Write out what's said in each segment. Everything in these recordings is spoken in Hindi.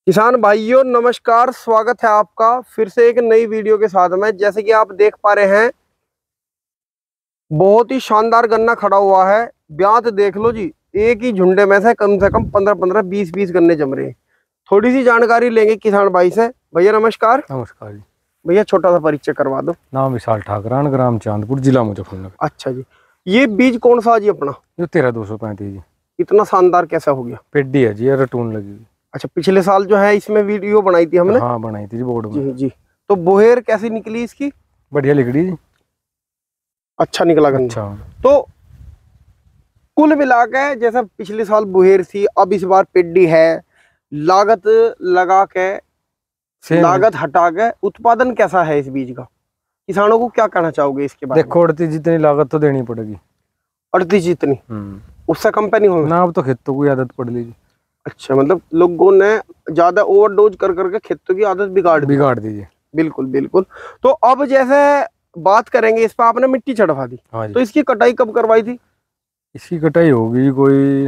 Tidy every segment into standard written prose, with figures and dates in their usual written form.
किसान भाइयों नमस्कार, स्वागत है आपका फिर से एक नई वीडियो के साथ में। जैसे कि आप देख पा रहे हैं, बहुत ही शानदार गन्ना खड़ा हुआ है। ब्यात देख लो जी, एक ही झुंडे में से कम 15-15 20-20 गन्ने जम रहे हैं। थोड़ी सी जानकारी लेंगे किसान भाई से। भैया नमस्कार। नमस्कार जी। भैया छोटा सा परिचय करवा दो। नाम विशाल ठाकरान, ग्राम चांदपुर, जिला मुजफ्फरनगर। अच्छा जी, ये बीज कौन सा जी अपना? जो 13-235 जी। इतना शानदार कैसा हो गया? पेड्डी है जी, रटून लगी हुई। अच्छा, पिछले साल जो है इसमें वीडियो बनाई थी हमने। हाँ बनाई थी जी, बोर्ड में। जी जी। तो बोहेर कैसी निकली इसकी? बढ़िया लिखड़ी जी। अच्छा निकला गन्ना। अच्छा। तो कुल मिला के जैसा पिछले साल बुहेर थी, अब इस बार पेड्डी है। लागत लगा के, लागत हटा के उत्पादन कैसा है इस बीज का? किसानों को क्या कहना चाहोगे इसके बारे में? देखो, 38 जितनी लागत तो देनी पड़ेगी। 38 जितनी? उससे कम पे नहीं होगा ना। अब तो खेतों की आदत पड़ ली। अच्छा, मतलब लोगों ने ज्यादा ओवरडोज कर करके खेतों की आदत बिगाड़ दीजिए। बिल्कुल बिल्कुल। तो अब जैसे बात करेंगे, इस पर आपने मिट्टी चढ़वा दी। हाँ जी। तो इसकी कटाई कब करवाई थी? इसकी कटाई होगी कोई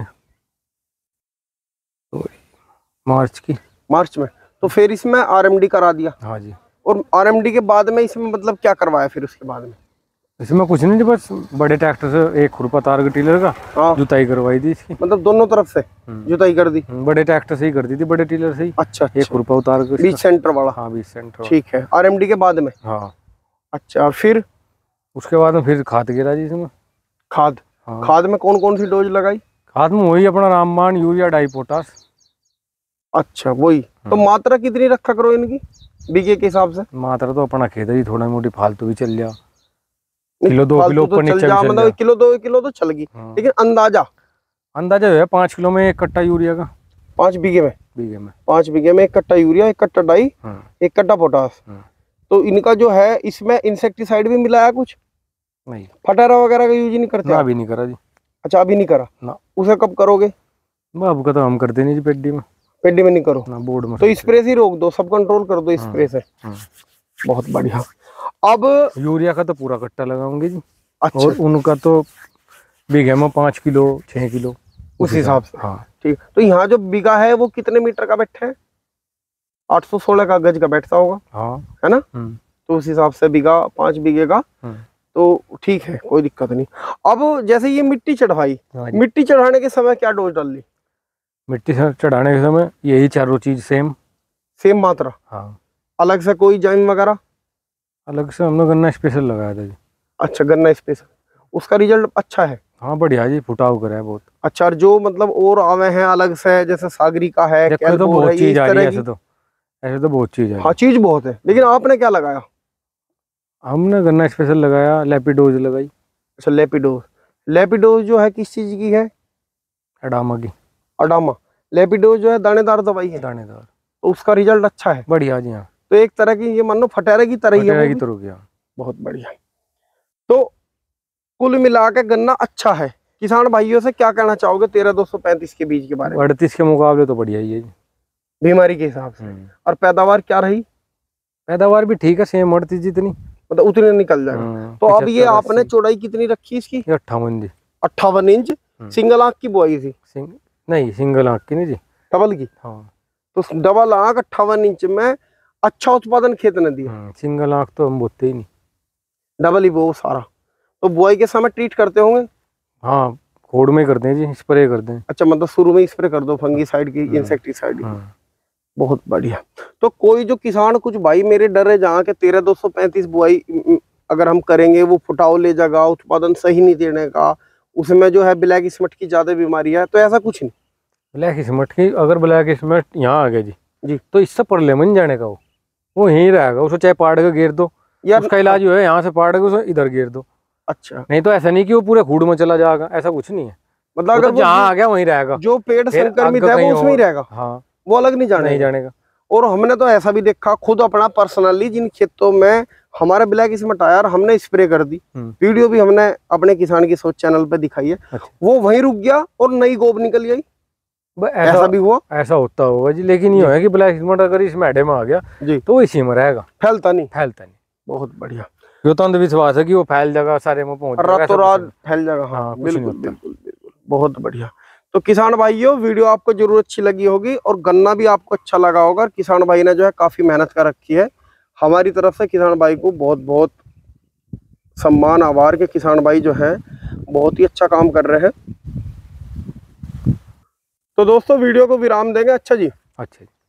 मार्च में। तो फिर इसमें आरएमडी करा दिया। हाँ जी। और आरएमडी के बाद में इसमें मतलब क्या करवाया फिर उसके बाद में? इसमें कुछ नहीं, बस बड़े ट्रैक्टर से एक खुरपा तार का टीलर का जुताई करवाई थी इसकी। मतलब दोनों तरफ से जुताई कर दी? बड़े ट्रैक्टर से ही कर दी थी, बड़े टीलर से ही। अच्छा, एक खुरपा उतार कर बीच सेंटर वाला। हाँ, बीच सेंटर। ठीक है, आरएमडी के बाद में। हाँ। अच्छा, फिर उसके बाद में फिर खाद गिरा जी इसमें। खाद? हाँ। खाद में कौन कौन सी डोज लगाई? खाद में वही अपना रामबाण, यूरिया, डाई, पोटास। अच्छा, वही। तो मात्रा कितनी रखा करो इनकी बीघे के हिसाब से? मात्रा तो अपना खेत ही, थोड़ा मोटी फालतू भी चल जा, किलो 2 किलो ऊपर नीचे जा, मतलब 1 किलो 2 किलो तो चल गई। लेकिन अंदाजा जो है 5 किलो में 1 कट्टा यूरिया का। 5 बीघे में? 5 बीघे में 1 कट्टा यूरिया, 1 कट्टा डाई, 1 कट्टा पोटास। तो इनका जो है इसमें इंसेक्टिसाइड भी मिलाया कुछ? नहीं। फटारा वगैरह का यूज नहीं करते? अभी नहीं करा जी। अच्छा, अभी नहीं करा ना। उसे कब करोगे? अब का तो हम करते नहीं जी, पेड्डी में। पेड्डी में नहीं करो ना, बोर्ड में। तो स्प्रे से रोक दो, सब कंट्रोल कर दो स्प्रे से। बहुत बढ़िया। अब यूरिया का तो पूरा कट्टा लगाऊंगे जी। अच्छा। और उनका तो बीघे में 5 किलो 6 किलो उस हिसाब से। हाँ ठीक। तो यहाँ जो बीघा है वो कितने मीटर का बैठा है? 816 का गज का बैठता होगा। हाँ, है ना? तो उस हिसाब से बीघा 5 बीघे का तो ठीक है, कोई दिक्कत नहीं। अब जैसे ये मिट्टी चढ़ाई, मिट्टी चढ़ाने के समय क्या डोज डाल ली? मिट्टी चढ़ाने के समय यही चारों चीज सेम मात्रा? हाँ। अलग से कोई जैम वगैरह? अलग से हमने गन्ना स्पेशल लगाया था जी। अच्छा, गन्ना स्पेशल। उसका रिजल्ट अच्छा है? हाँ बढ़िया जी, फुटाव करा है बहुत। अच्छा, जो मतलब और आवे हैं अलग से, जैसे सागरी का है, तो बहुत चीज आ रही है। ऐसे तो बहुत चीज है। हाँ, चीज बहुत है। लेकिन आपने क्या लगाया? हमने गन्ना स्पेशल लगाया, लैपिडोज लगाई। अच्छा, लैपिडोज जो है किस चीज की है? अडामा की। अडामा। लैपिडोज जो है दानेदार दवाई है। दानेदार। तो उसका रिजल्ट अच्छा है? बढ़िया जी। हाँ, तो एक तरह की ये मानो फटेरे की तरह ही है। बहुत बढ़िया। तो कुल मिला के गन्ना अच्छा है। किसान भाइयों से क्या कहना चाहोगे 13-235 के बीज के बारे में? 38 के मुकाबले तो बढ़िया ही है जी, बीमारी के हिसाब से। और पैदावार क्या रही? पैदावार भी ठीक है, सेम 38 जितनी, मतलब उतने निकल जाएगा। तो अब ये आपने चौड़ाई कितनी रखी इसकी? 58 जी। 58 इंच। सिंगल आंख की बुआई थी? नहीं, सिंगल आंख की नहीं जी, डबल की। हाँ। तो डबल आंख 58 इंच में अच्छा उत्पादन खेत ने दिया। सिंगल आंख तो हम बोते ही नहीं, डबल ही वो सारा। तो बुआई के समय ट्रीट करते होंगे? हाँ, खोड़ में करते हैं जी, स्प्रे करते हैं। अच्छा, मतलब शुरू में स्प्रे कर दो फंगीसाइड की, इंसेक्टिसाइड की। बहुत बढ़िया। तो कोई जो किसान कुछ भाई मेरे डर है जहाँ के 13-235 बुआई अगर हम करेंगे वो फुटाव ले जाएगा, उत्पादन सही नहीं देने का, उसमें जो है ब्लैक स्मट की ज्यादा बीमारी है, तो ऐसा कुछ नहीं? ब्लैक स्मट की, अगर ब्लैक स्मट यहाँ आ गया जी तो इससे परले में नहीं जाने का, वो यहीं रहेगा। उसको चाहे पाड़ के घेर दो, उसका इलाज जो है यहाँ से पाड़ के उसे इधर घेर दो। अच्छा। नहीं तो ऐसा नहीं कि वो पूरे खूड़ में चला जाएगा, ऐसा कुछ नहीं है। मतलब अगर जहाँ आ गया वहीं रहेगा, जो पेड़ संक्रमित है वो उसमें ही रहेगा। हाँ, वो अलग नहीं जानेगा। और हमने तो ऐसा भी देखा खुद अपना पर्सनली, जिन खेतों में हमारा ब्लैक स्मट आया और हमने स्प्रे कर दी, वीडियो भी हमने अपने किसान की सोच चैनल पे दिखाई है। अच्छा। वो वहीं रुक गया और नई गोब निकल गई। ऐसा भी हुआ? ऐसा होता होगा जी, लेकिन ये है कि ब्लैक स्मट अगर इस मैडे में आ गया जी तो इसी में रहेगा, फैलता नहीं। बहुत बढ़िया। ये तो अंधविश्वास है कि वो फैल जाएगा, सारे में पहुंच जाएगा, रातों रात फैल जाएगा। हाँ, बिल्कुल बिल्कुल बिल्कुल, बहुत बढ़िया। तो किसान भाइयों, वीडियो आपको जरूर अच्छी लगी होगी और गन्ना भी आपको अच्छा लगा होगा। किसान भाई ने जो है काफी मेहनत कर रखी है। हमारी तरफ से किसान भाई को बहुत बहुत सम्मान, आभार के किसान भाई जो है बहुत ही अच्छा काम कर रहे हैं। तो दोस्तों वीडियो को विराम देंगे। अच्छा जी, अच्छा जी।